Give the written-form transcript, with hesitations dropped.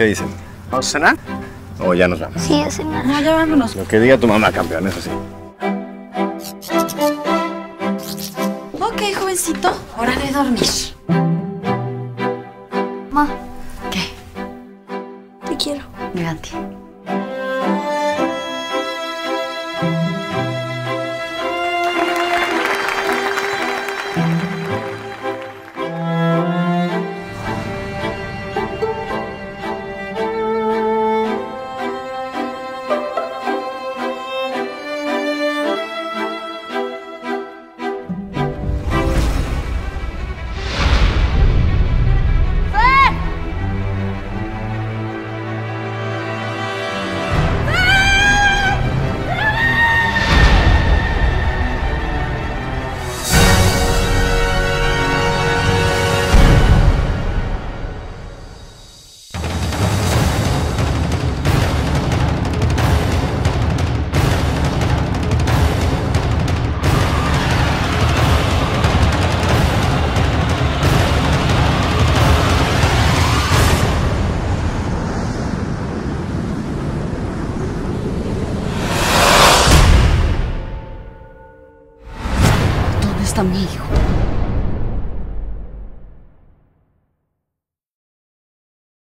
¿Qué dicen? ¿Vamos a cenar? ¿O ya nos vamos? Sí, a cenar. No, ya vámonos. Lo que diga tu mamá, campeón, eso sí. Ok, jovencito, hora de dormir. Ma, ¿Qué? te quiero. Yo a ti. ¿Dónde está mi hijo?